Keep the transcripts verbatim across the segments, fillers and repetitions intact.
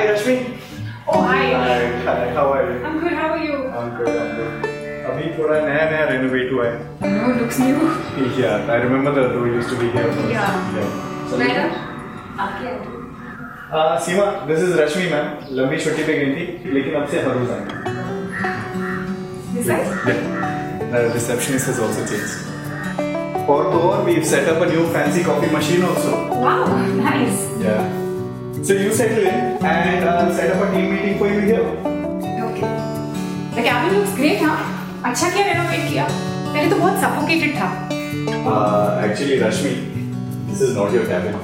Hi, Rashmi. Oh, hi. Hi, hi. How are you? I'm good. How are you? I'm good. I'm good. अभी थोड़ा नया नया renovate हुआ है. Oh, looks new. Yeah, I remember the door used to be here. Yeah. Yeah. So, madam, आके आए. Uh, Seema, this is Rashmi ma'am. लंबी छुट्टी पे गई थी, लेकिन अब से हर रोज आएंगे. This side? Yeah. The receptionist has also changed. और तो और, we've set up a new fancy coffee machine also. Wow, nice. Yeah. So you settle in and uh, set up a team meeting for you here. Okay. The cabin looks great, हाँ? अच्छा किया renovate किया. पहले तो बहुत suffocated था. Uh, actually, Rashmi, this is not your cabin.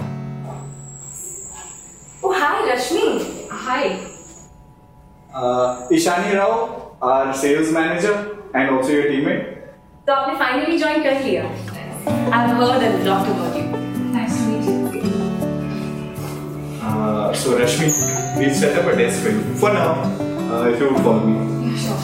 Oh, hi, Rashmi. Hi. Uh, Ishani Rao, our sales manager and also your teammate. तो आपने finally join कर लिया. I've heard a lot about you. Nice to meet you. Uh, so Rashmi, we'll set up a desk for you. For now, uh, if you would follow me. Yeah, sure.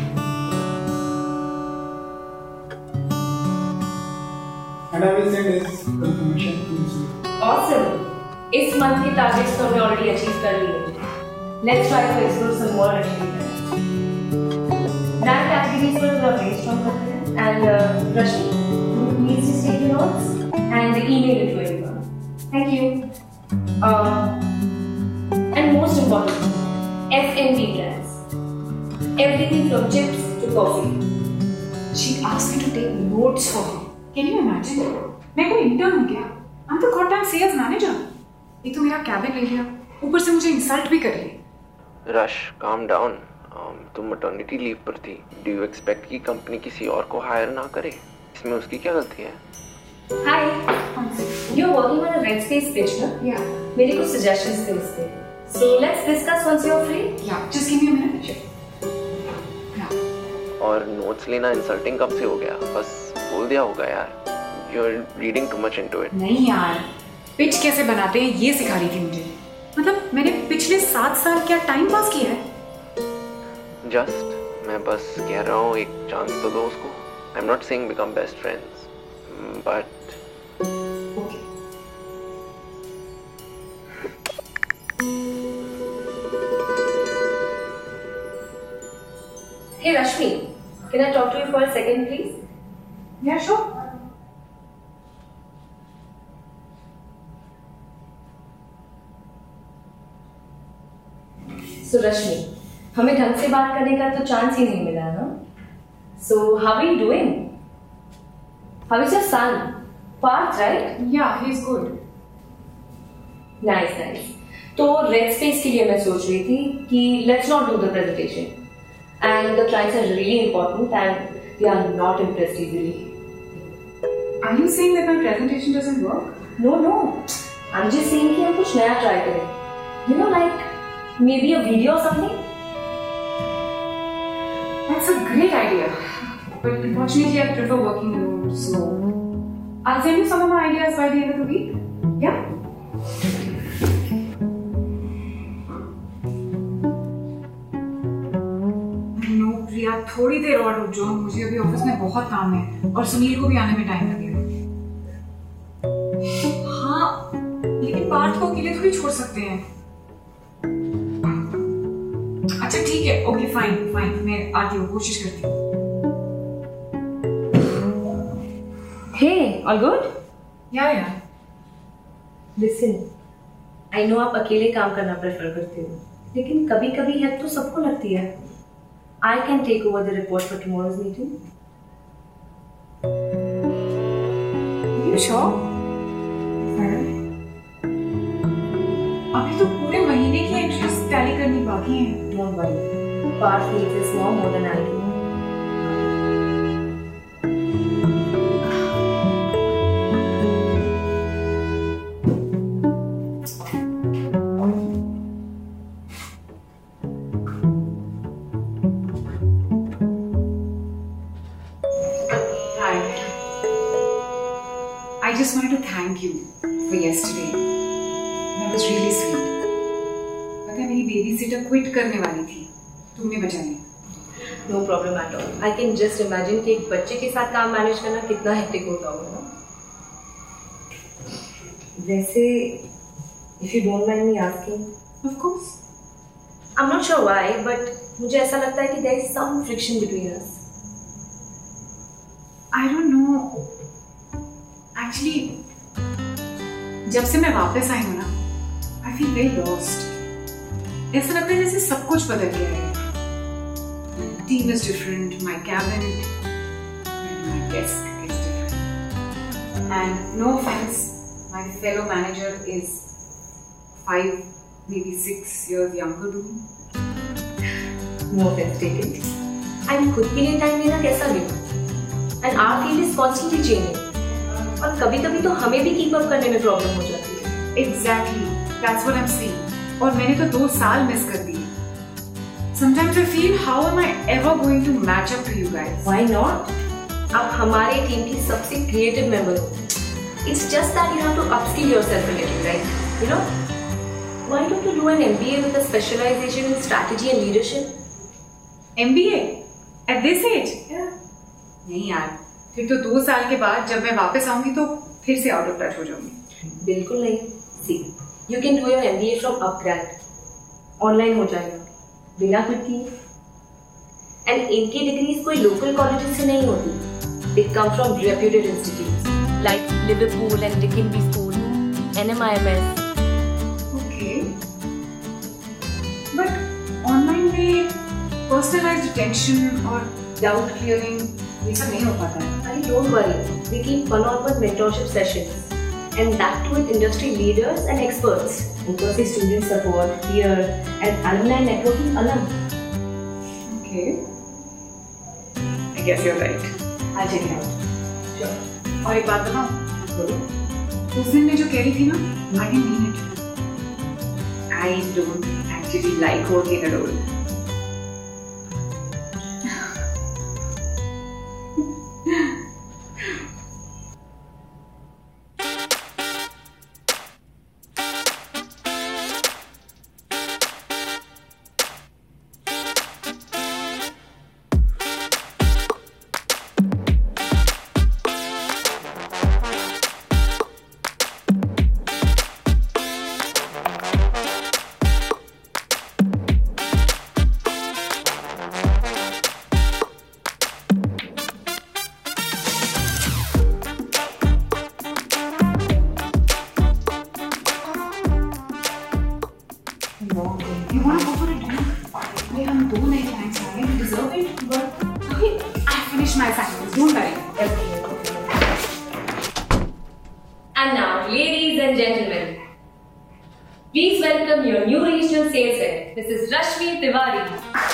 And I will send this confirmation to you. Awesome. इस month के targets तो हमने already achieve कर लिए. Let's try to explore some more achievements. Brand categories पर थोड़ा brainstorm करते हैं. And uh, Rashmi, please just take the notes and email it to everyone. Thank you. Uh, and most important, F and B brands. Everything from chips to coffee. She asked me to take notes for her. Can you imagine? मैं कोई intern हूँ क्या? I'm the goddamn sales manager. एक तो मेरा cabin ले लिया, ऊपर से मुझे insult भी कर ली. रश, calm down. um, तुम maternity leave पर थी. Do you expect कि कंपनी किसी और को hire ना करे? इसमें उसकी क्या गलती है? Hi. You're working on a red space pitch, ना? Yeah. मेरे कुछ suggestions थे उस पे. So let's discuss once you're free. Yeah. Just give me a minute. Sure. Yeah. और notes लेना insulting कब से हो गया? बस बोल दिया होगा यार. You're reading too much into it. नहीं यार. पिच कैसे बनाते हैं ये सिखा रही थी मुझे. मतलब मैंने पिछले सात साल क्या टाइम पास किया है. Just मैं बस कह रहा हूँ एक chance तो दो उसको. I'm not saying become best friends, but Okay. Hey Rashmi, can I talk to you for a second, please? Yeah, sure. So Rashmi, हमें ढंग से बात करने का तो चांस ही नहीं मिला ना. So how are you doing? How is your son? Parth, right? Yeah, he's good. Nice, nice. तो red space के लिए मैं सोच रही थी कि let's not do the presentation. And the clients are really important and they are not impressed easily. Are you saying that my presentation doesn't work? No, no. I'm just saying कि हम कुछ नया try करें. You know, like maybe a video or something. That's a great idea. But unfortunately, I prefer working alone, so I'll send you some of my ideas by the end of the week. Yeah? No, प्रिया, थोड़ी देर और रुक जाओ. मुझे अभी office में बहुत काम है और सुनील को भी आने में टाइम लगेगा. हाँ, लेकिन पार्थ को अकेले थोड़ी छोड़ सकते हैं. अच्छा ठीक है. Okay fine fine. मैं आती हूँ, कोशिश करती हूँ. Hey, all good? Yeah, yeah. Listen, I know आप अकेले काम करना प्रेफर करते हो, लेकिन कभी-कभी हेल्प तो सबको लगती है. I can take over the report for tomorrow's meeting. Are you sure? अभी तो पूरे महीने की एंट्रीज टैली करनी बाकी हैं. Don't worry. Parth needs this now more than I do. I just wanted to thank you for yesterday. That was really sweet. पता है मेरी बेबी सिटर क्विट करने वाली थी, तुमने बचा लिया. No problem at all. I can just imagine कि एक बच्चे के साथ काम मैनेज करना कितना हेक्टिक होता होगा. वैसे, if you don't mind me asking, Of course. I'm not sure why, but मुझे ऐसा लगता है कि there is some friction between us. I don't know. Actually, जब से मैं वापस आई हूँ ना, I feel very lost. ऐसा लगता है जैसे सब कुछ बदल गया है. My team is different, my cabin, and my desk is different. And no offense, my fellow manager is five, maybe six years younger to me. No offense taken. And खुद के लिए टाइम लेना कैसा नहीं? And our field is constantly changing. और कभी-कभी तो हमें भी keep up करने में प्रॉब्लम हो जाती है. Exactly, that's what I'm saying. और मैंने तो दो साल मिस कर दिए. Sometimes I feel, how am I ever going to match up to you guys? Why not? आप हमारे टीम की सबसे creative member हो. It's just that you have to upskill yourself a little, right? You know? Why don't you do an M B A with a specialization in strategy and leadership? M B A? At this age? Yeah. नहीं यार, फिर तो दो साल के बाद जब मैं वापस आऊंगी तो फिर से आउट ऑफ टच हो जाऊंगी. बिल्कुल नहीं. See, you can do your M B A from upgrad. Online हो जाएगा. बिना कुछ किए. And इनकी डिग्रीज कोई लोकल कॉलेजेस से नहीं होती. They come from reputed institutes like Liverpool and Dickenby School, N M I M S. Okay. But online में personalized attention और doubt clearing ये सब नहीं हो पाता है. Arey, don't worry. We keep one-on-one mentorship sessions, and that too with industry leaders and experts. ऊपर से student support, peer, and alumni networking अलग. Okay. I guess you're right. I'll check it out. Sure. और एक बात बताऊं? बोलो. उस दिन मैं जो कह रही थी ना, I didn't mean it. I don't actually like working alone. You want to go for a drink? We have two night plans. I deserve it, but okay, I finished my assignments. Don't worry. And now, ladies and gentlemen, please welcome your new regional sales head, Missus Rashmi Tiwari.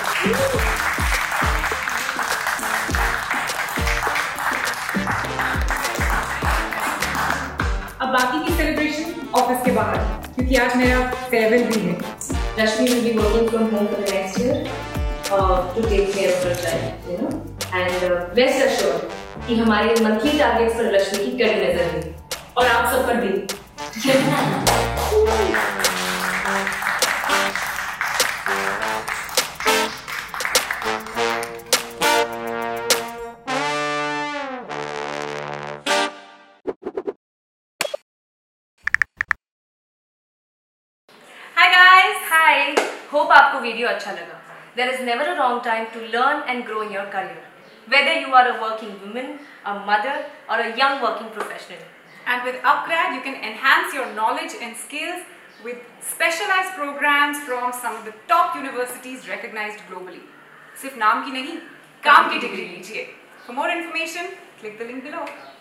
अब बाकी की celebration office के बाहर, क्योंकि आज मेरा farewell भी है. Rashmi will be working from home for the next year uh, to take care of her child, you know. And uh, rest assured कि हमारे monthly targets पर रश्मि की कड़ी नजर है और आप सब पर भी. Hi guys, hi. Hope आपको वीडियो अच्छा लगा. There is never a wrong time to learn and grow in your career, whether you are a working woman, a mother, or a young working professional. And with Upgrad, you can enhance your knowledge and skills with specialized programs from some of the top universities recognized globally. सिर्फ नाम की नहीं, काम की degree लीजिए. For more information, click the link below.